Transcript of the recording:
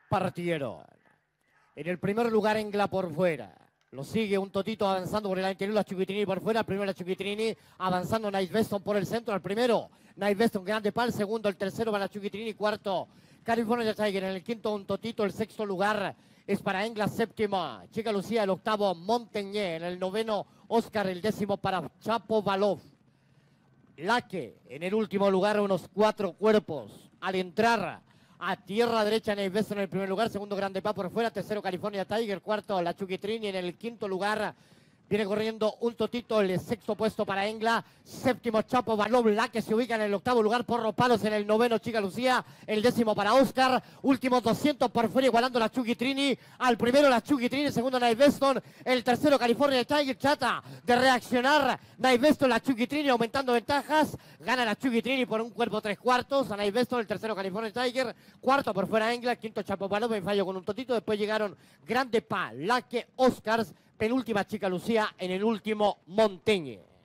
partieron. En el primer lugar, Engla por fuera. Lo sigue un Totito avanzando por el interior, la Chiquitrini por fuera. Primero la Chiquitrini, avanzando Night Beston por el centro. Al primero, Night Beston, grande pal. Segundo, el tercero para la Chiquitrini. Cuarto, California Tiger. En el quinto, un Totito. El sexto lugar es para Engla. Séptima, Chica Lucía. El octavo, Montañé. En el noveno, Oscar. El décimo para Chapo Valov. Laque, en el último lugar, unos 4 cuerpos. Al entrar a tierra derecha, Night Beston en el primer lugar. Segundo, Grande Pa por fuera. Tercero, California Tiger. Cuarto, la Chiquitrini. En el quinto lugar viene corriendo un Totito. El sexto puesto para Engla. Séptimo, Chapo Valov. Laque se ubica en el octavo lugar. Porro Palos en el noveno, Chica Lucía. El décimo para Oscar. Últimos 200 por fuera, igualando la Chiquitrini. Al primero, la Chiquitrini. Segundo, Night Beston. El tercero, California Tiger. Trata de reaccionar Night Beston, la Chiquitrini, aumentando ventajas. Gana la Chiquitrini por un cuerpo 3/4. A Night Beston, el tercero, California Tiger. Cuarto por fuera, Engla. Quinto, Chapo Valov en fallo con un Totito. Después llegaron Grande Pa, Laque, Oscars. Penúltima, Chica Lucía. En el último, Montañé.